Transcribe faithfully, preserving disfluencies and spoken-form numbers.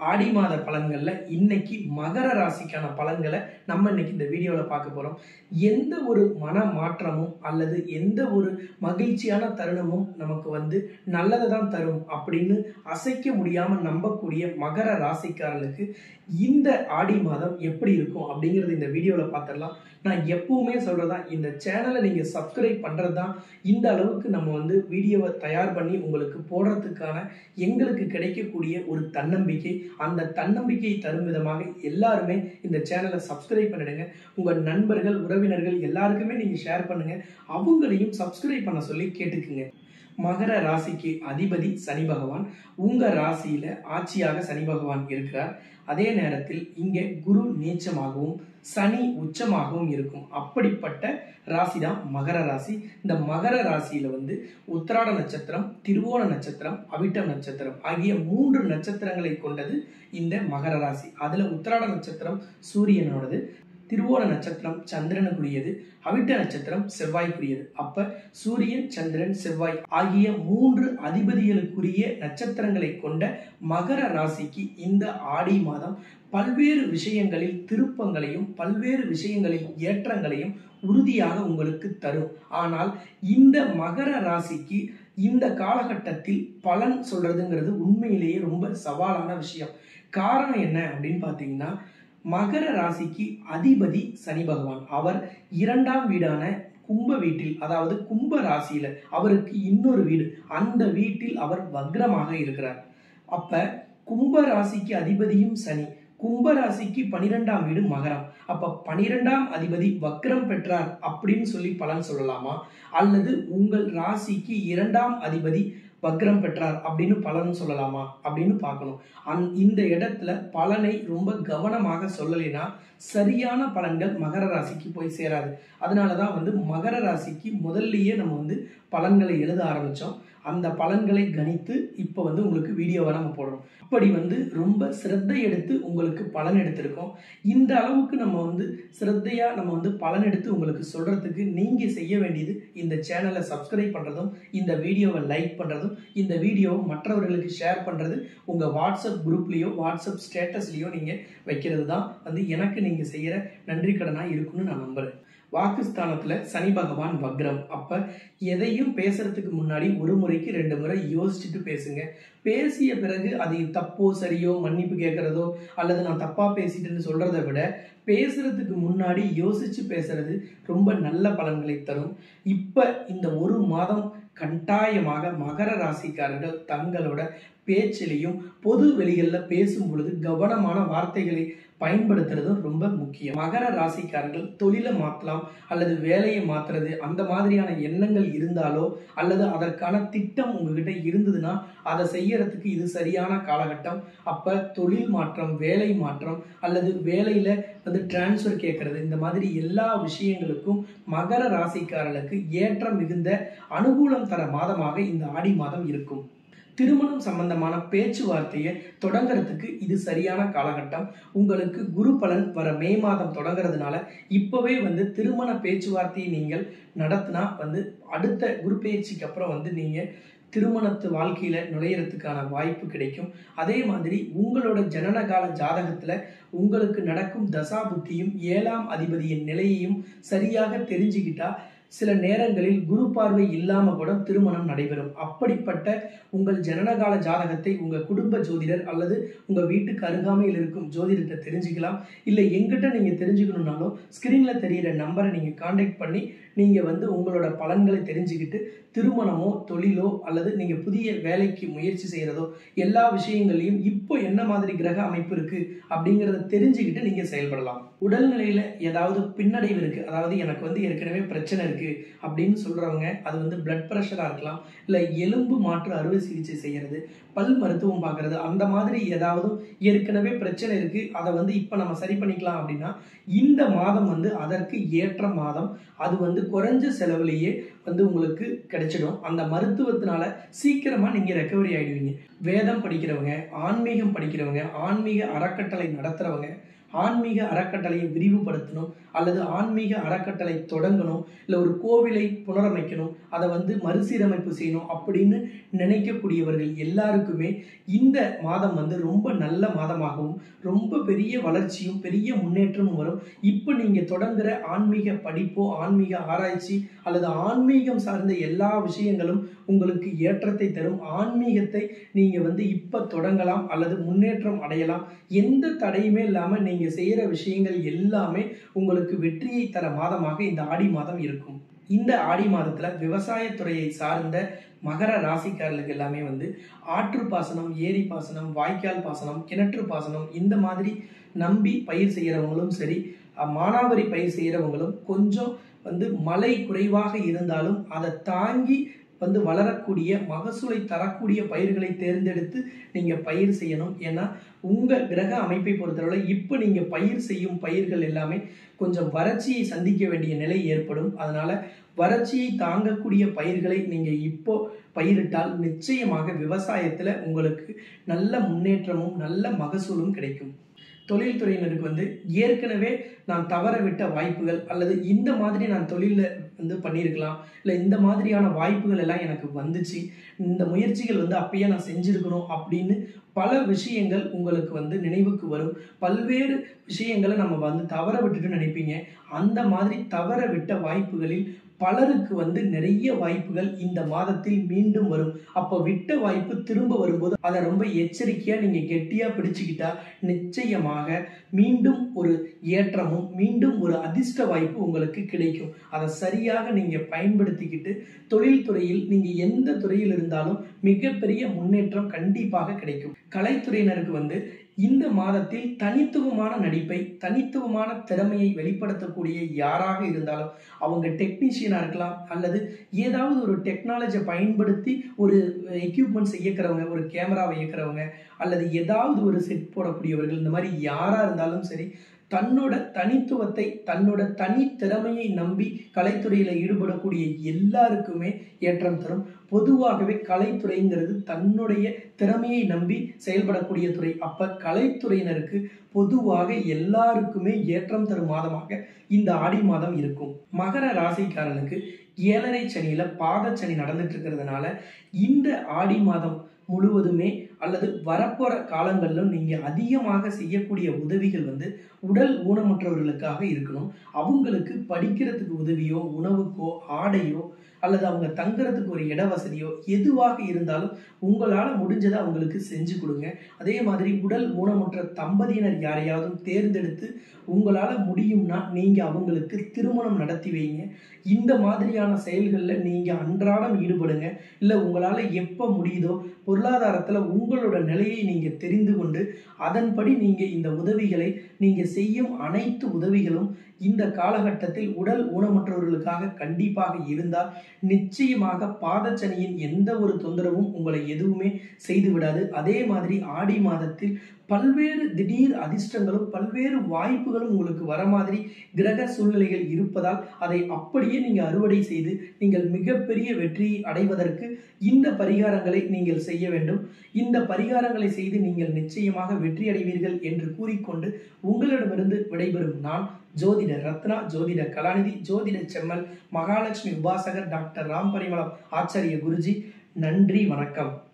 ஆடி மாத பலன்கள்ல இன்னைக்கு மகர ராசிக்கான பலன்களை நம்ம இன்னைக்கு இந்த வீடியோல பார்க்க போறோம். எந்த ஒரு மன மாற்றமும் அல்லது எந்த ஒரு மகிழ்ச்சியான தருணமும் நமக்கு வந்து நல்லதை தான் தரும் அப்படின்னு அசைக்க முடியாம நம்பக்கூடிய மகர ராசிக்காரர்களுக்கு இந்த ஆடி மாதம் எப்படி இருக்கும் அப்படிங்கறது இந்த வீடியோல பார்த்திடலாம். நான் எப்பவுமே சொல்றதா, இந்த சேனலை நீங்க சப்ஸ்கிரைப் பண்றதுதான் இந்த அளவுக்கு நம்ம வந்து வீடியோவை தயார் பண்ணி உங்களுக்கு போடுறதுக்கான எங்களுக்கு கிடைக்கக்கூடிய ஒரு தன்னம்பிக்கை. அந்த தன்னம்பிக்கை தரும் விதமாக எல்லாருமே இந்த சேனலை சப்ஸ்கிரைப் பண்ணிடுங்க. உங்க நண்பர்கள், உறவினர்கள் எல்லாருக்குமே நீங்க ஷேர் பண்ணுங்க. அவங்களையும் சப்ஸ்கிரைப் பண்ண சொல்லி கேட்டுக்குங்க. மகர ராசிக்கு அதிபதி சனி பகவான். உங்க ராசியில ஆட்சியாக சனி பகவான் இருக்கிறார். அதே நேரத்தில் இங்க குரு நீச்சமாகவும் சனி உச்சமாகவும் இருக்கும். அப்படிப்பட்ட ராசி தான் மகர ராசி. இந்த மகர ராசியில வந்து உத்திராட நட்சத்திரம், திருவோண நட்சத்திரம், அவிட்டம் நட்சத்திரம் ஆகிய மூன்று நட்சத்திரங்களை கொண்டது இந்த மகர ராசி. அதுல உத்திராட நட்சத்திரம் சூரியனோடது, திருவோண நட்சத்திரம் சந்திரனுக்குரியது, அவிட்ட நட்சத்திரம் செவ்வாய்க்குரியது. அப்ப சூரியன், சந்திரன், செவ்வாய் ஆகிய மூன்று அதிபதிகளுக்குரிய நட்சத்திரங்களை கொண்ட மகர ராசிக்கு இந்த ஆடி மாதம் பல்வேறு விஷயங்களில் திருப்பங்களையும் பல்வேறு விஷயங்களில் ஏற்றங்களையும் உறுதியாக உங்களுக்கு தரும். ஆனால் இந்த மகர ராசிக்கு இந்த காலகட்டத்தில் பலன் சொல்றதுங்கிறது உண்மையிலேயே ரொம்ப சவாலான விஷயம். காரணம் என்ன அப்படின்னு பாத்தீங்கன்னா, மகர ராசிக்கு அதிபதி சனி பகவான். அவர் இரண்டாம் வீடான கும்ப வீட்டில், அதாவது கும்ப ராசியில அவருக்கு இன்னொரு வீடு, அந்த வீட்டில் அவர் வக்ரமாக இருக்கிறார். அப்ப கும்ப ராசிக்கு அதிபதியும் சனி, கும்ப ராசிக்கு பனிரெண்டாம் வீடு மகரம். அப்ப பனிரெண்டாம் அதிபதி வக்ரம் பெற்றார் அப்படின்னு சொல்லி பலன் சொல்லலாமா, அல்லது உங்கள் ராசிக்கு இரண்டாம் அதிபதி வக்ரம் பெற்றார் அப்படின்னு பலன் சொல்லலாமா அப்படின்னு பார்க்கணும். அந் இந்த இடத்துல பலனை ரொம்ப கவனமாக சொல்லலைன்னா சரியான பலன்கள் மகர ராசிக்கு போய் சேராது. அதனாலதான் வந்து மகர ராசிக்கு முதல்லயே நம்ம வந்து பலன்களை எழுத ஆரம்பிச்சோம். அந்த பலன்களை கணித்து இப்ப வந்து உங்களுக்கு வீடியோவை நம்ம போடுறோம். அப்படி வந்து ரொம்ப சிரத்தை எடுத்து உங்களுக்கு பலன் எடுத்திருக்கோம். இந்த அளவுக்கு நம்ம வந்து சிரத்தையா நம்ம வந்து பலன் எடுத்து உங்களுக்கு சொல்றதுக்கு நீங்க செய்ய வேண்டியது இந்த சேனலை சப்ஸ்கிரைப் பண்றதும், இந்த வீடியோவை லைக் பண்றதும், இந்த வீடியோவை மற்றவர்களுக்கு ஷேர் பண்றது, உங்க வாட்ஸ்அப் குரூப்லயோ வாட்ஸ்அப் ஸ்டேட்டஸ்லயோ நீங்க வைக்கிறது தான் வந்து எனக்கு நீங்க செய்யற நன்றி கடனா இருக்குன்னு நான் நம்புறேன். வாக்குஸ்தானத்துல சனி பகவான் வக்ரம். அப்ப எதையும் பேசுறதுக்கு முன்னாடி ஒரு முறைக்கு ரெண்டு முறை யோசிச்சுட்டு பேசுங்க. பேசிய பிறகு அது தப்போ சரியோ மன்னிப்பு கேட்கறதோ அல்லது நான் தப்பா பேசிட்டேன்னு சொல்றதை விட பேசுறதுக்கு முன்னாடி யோசிச்சு பேசுறது ரொம்ப நல்ல பலன்களை தரும். இப்ப இந்த ஒரு மாதம் கட்டாயமாக மகர ராசிக்காரர்கள் தங்களோட பேச்சிலையும் பொது வெளிகள்ல பேசும் பொழுது கவனமான வார்த்தைகளை பயன்படுத்துறதும் ரொம்ப முக்கியம். மகர ராசிக்காரர்கள் தொழிலை மாற்றலாம் அல்லது வேலையை மாத்துறது அந்த மாதிரியான எண்ணங்கள் இருந்தாலோ அல்லது அதற்கான திட்டம் உங்ககிட்ட இருந்ததுன்னா அதை செய்யறதுக்கு இது சரியான காலகட்டம். அப்ப தொழில் மாற்றம், வேலை மாற்றம் அல்லது வேலையில வந்து டிரான்ஸ்ஃபர் கேட்கறது, இந்த மாதிரி எல்லா விஷயங்களுக்கும் மகர ராசிக்காரர்களுக்கு ஏற்றம் மிகுந்த அனுகூலம் தர மாதமாக இந்த ஆடி மாதம் இருக்கும். திருமணம் சம்பந்தமான பேச்சுவார்த்தையை தொடங்குறதுக்கு இது சரியான காலகட்டம். உங்களுக்கு குரு பலன் வர மே மாதம் தொடங்குறதுனால இப்பவே வந்து திருமண பேச்சுவார்த்தையை நீங்கள் நடத்தினா வந்து அடுத்த குரு பயிற்சிக்கு அப்புறம் வந்து நீங்க திருமணத்து வாழ்க்கையில நுழையறதுக்கான வாய்ப்பு கிடைக்கும். அதே மாதிரி உங்களோட ஜனனகால ஜாதகத்துல உங்களுக்கு நடக்கும் தசா புத்தியும் ஏழாம் அதிபதியின் நிலையையும் சரியாக தெரிஞ்சுக்கிட்டா சில நேரங்களில் குரு பார்வை இல்லாம கூட திருமணம் நடைபெறும். அப்படிப்பட்ட உங்கள் ஜனனகால ஜாதகத்தை உங்க குடும்ப ஜோதிடர் அல்லது உங்க வீட்டுக்கு அருகாமையில் இருக்கும் ஜோதிடத்தை தெரிஞ்சுக்கலாம். இல்லை எங்கிட்ட நீங்க தெரிஞ்சுக்கணும்னாலும் ஸ்கிரீன்ல தெரியிற நம்பரை நீங்க கான்டாக்ட் பண்ணி நீங்க வந்து உங்களோட பலன்களை தெரிஞ்சுக்கிட்டு திருமணமோ தொழிலோ அல்லது நீங்க புதிய வேலைக்கு முயற்சி செய்யறதோ எல்லா விஷயங்களையும் இப்போ என்ன மாதிரி கிரக அமைப்பு இருக்கு அப்படிங்கறத தெரிஞ்சுக்கிட்டு நீங்க செயல்படலாம். உடல்நிலையில ஏதாவது பின்னடைவு இருக்கு, அதாவது எனக்கு வந்து ஏற்கனவே பிரச்சனை இருக்கு அப்படின்னு சொல்றவங்க, அது வந்து பிளட் பிரஷரா இருக்கலாம், இல்ல எலும்பு மாற்று அறுவை சிகிச்சை செய்யறது, பல் மருத்துவம் பார்க்கறது, அந்த மாதிரி ஏதாவது ஏற்கனவே பிரச்சனை இருக்கு, அதை வந்து இப்ப நம்ம சரி பண்ணிக்கலாம் அப்படின்னா இந்த மாதம் வந்து அதற்கு ஏற்ற மாதம். அது வந்து குறைஞ்ச செலவுலேயே வந்து உங்களுக்கு கிடைச்சிடும். அந்த மருத்துவத்தினால சீக்கிரமா நீங்க ரெக்கவரி ஆயிடுவீங்க. வேதம் படிக்கிறவங்க, ஆன்மீகம் படிக்கிறவங்க, ஆன்மீக அறக்கட்டளை நடத்துறவங்க, ஆன்மீக அறக்கட்டளையை விரிவுபடுத்தணும் அல்லது ஆன்மீக அறக்கட்டளை தொடங்கணும், இல்லை ஒரு கோவிலை புனரமைக்கணும், அதை வந்து மறுசீரமைப்பு செய்யணும் அப்படின்னு நினைக்கக்கூடியவர்கள் எல்லாருக்குமே இந்த மாதம் வந்து ரொம்ப நல்ல மாதமாகவும் ரொம்ப பெரிய வளர்ச்சியும் பெரிய முன்னேற்றமும் வரும். இப்போ நீங்க தொடங்குற ஆன்மீக படிப்போ ஆன்மீக ஆராய்ச்சி அல்லது ஆன்மீகம் சார்ந்த எல்லா விஷயங்களும் உங்களுக்கு ஏற்றத்தை தரும். ஆன்மீகத்தை நீங்க வந்து இப்ப தொடங்கலாம் அல்லது முன்னேற்றம் அடையலாம். எந்த தடையுமே இல்லாம நீங்க செய்யற விஷயங்கள் எல்லாமே உங்களுக்கு வெற்றியை தர மாதமாக இந்த ஆடி மாதம் இருக்கும். இந்த ஆடி மாதத்துல விவசாயத்துறையை சார்ந்த மகர ராசிக்காரர்களுக்கு எல்லாமே வந்து ஆற்று பாசனம், ஏரி பாசனம், வாய்க்கால் பாசனம், கிணற்று பாசனம் இந்த மாதிரி நம்பி பயிர் செய்யறவங்களும் சரி, மானாவாரி பயிர் செய்யறவங்களும் கொஞ்சம் வந்து மழை குறைவாக இருந்தாலும் அதை தாங்கி வந்து வளரக்கூடிய மகசூலை தரக்கூடிய பயிர்களை தேர்ந்தெடுத்து நீங்க பயிர் செய்யணும். ஏன்னா உங்க கிரக அமைப்பை பொறுத்தவரை இப்ப நீங்க பயிர் செய்யும் பயிர்கள் எல்லாமே கொஞ்சம் வறட்சியை சந்திக்க வேண்டிய நிலை ஏற்படும். அதனால வறட்சியை தாங்கக்கூடிய பயிர்களை நீங்க இப்போ பயிரிட்டால் நிச்சயமாக விவசாயத்துல உங்களுக்கு நல்ல முன்னேற்றமும் நல்ல மகசூலும் கிடைக்கும். தொழில்துறையினருக்கு வந்து ஏற்கனவே நான் தவற விட்ட வாய்ப்புகள் அல்லது இந்த மாதிரி நான் தொழில வந்து பண்ணியிருக்கலாம், இல்லை இந்த மாதிரியான வாய்ப்புகள் எல்லாம் எனக்கு வந்துச்சு, இந்த முயற்சிகள் வந்து அப்பயே நான் செஞ்சிருக்கணும் அப்படின்னு பல விஷயங்கள் உங்களுக்கு வந்து நினைவுக்கு வரும். பல்வேறு விஷயங்களை நம்ம வந்து தவற விட்டுட்டு நினைப்பீங்க. அந்த மாதிரி தவற விட்ட வாய்ப்புகளில் பலருக்கு வந்து நிறைய வாய்ப்புகள் இந்த மாதத்தில் மீண்டும் வரும். அப்ப விட்ட வாய்ப்பு திரும்ப வரும்போது அதை ரொம்ப எச்சரிக்கையா நீங்க கெட்டியா பிடிச்சுக்கிட்டா நிச்சயமாக மீண்டும் ஒரு ஏற்றமும் மீண்டும் ஒரு அதிர்ஷ்ட வாய்ப்பு உங்களுக்கு கிடைக்கும். அதை சரியாக நீங்க பயன்படுத்திக்கிட்டு தொழில்துறையில் நீங்க எந்த துறையில் இருந்தாலும் மிகப்பெரிய முன்னேற்றம் கண்டிப்பாக கிடைக்கும். கலைத்துறையினருக்கு வந்து இந்த மாதத்தில் தனித்துவமான நடிப்பை தனித்துவமான திறமையை வெளிப்படுத்தக்கூடிய யாராக இருந்தாலும், அவங்க டெக்னீஷியனா இருக்கலாம் அல்லது ஏதாவது ஒரு டெக்னாலஜியை பயன்படுத்தி ஒரு எக்யூப்மெண்ட்ஸ் இயக்குறவங்க, ஒரு கேமராவை இயக்குறவங்க அல்லது ஏதாவது ஒரு செட் போடக்கூடியவர்கள், இந்த மாதிரி யாரா இருந்தாலும் சரி, தன்னோட தனித்துவத்தை தன்னோட தனி திறமையை நம்பி கலைத்துறையில ஈடுபடக்கூடிய எல்லாருக்குமே ஏற்றம் தரும். பொதுவாகவே கலைத்துறைங்கிறது தன்னுடைய திறமையை நம்பி செயல்படக்கூடிய துறை. அப்ப கலைத்துறையினருக்கு பொதுவாக எல்லாருக்குமே ஏற்றம் தரும் மாதமாக இந்த ஆடி மாதம் இருக்கும். மகர ராசிக்காரனுக்கு ஏழரை சனியில பாதச்சனி நடந்துட்டு இருக்கிறதுனால இந்த ஆடி மாதம் முழுவதுமே அல்லது வரப்போற காலங்களிலும் நீங்க அதிகமாக செய்யக்கூடிய உதவிகள் வந்து உடல் ஊனமுற்றவர்களுக்காக இருக்கணும். அவங்களுக்கு படிக்கிறதுக்கு உதவியோ, உணவுக்கோ, ஆடையோ அல்லது அவங்க தங்குறதுக்கு ஒரு இட வசதியோ எதுவாக இருந்தாலும் உங்களால முடிஞ்சதை அவங்களுக்கு செஞ்சு கொடுங்க. அதே மாதிரி உடல் ஊனமுற்ற தம்பதியினர் யாரையாவது தேர்ந்தெடுத்து உங்களால முடியும்னா நீங்க அவங்களுக்கு திருமணம் நடத்தி வைங்க. இந்த மாதிரியான செயல்களில் நீங்க அன்றாடம் ஈடுபடுங்க. இல்லை உங்களால எப்ப முடியுதோ பொருளாதாரத்துல உங்களோட நிலையை நீங்க தெரிந்து கொண்டு அதன்படி நீங்க இந்த உதவிகளை நீங்க செய்யும் அனைத்து உதவிகளும் இந்த காலகட்டத்தில் உடல் ஊனமுற்றவர்களுக்காக கண்டிப்பாக இருந்தால் நிச்சயமாக பாதச்சனியின் எந்த ஒரு தொந்தரவும் உங்களை எதுவுமே செய்து விடாது. அதே மாதிரி ஆடி மாதத்தில் பல்வேறு திடீர் அதிர்ஷ்டங்களும் பல்வேறு வாய்ப்புகளும் உங்களுக்கு வர மாதிரி கிரக சூழ்நிலைகள் இருப்பதால் அதை அப்படியே நீங்க அறுவடை செய்து நீங்கள் மிகப்பெரிய வெற்றியை அடைவதற்கு இந்த பரிகாரங்களை நீங்கள் செய்ய வேண்டும். இந்த பரிகாரங்களை செய்து நீங்கள் நிச்சயமாக வெற்றி அடைவீர்கள் என்று கூறிக்கொண்டு உங்களிடமிருந்து விடைபெறும் நான் ஜோதிட ரத்னா, ஜோதிட கலாநிதி, ஜோதிட செம்மல், மகாலட்சுமி உபாசகர் டாக்டர் ராம் பரிமளம் ஆச்சாரிய குருஜி. நன்றி, வணக்கம்.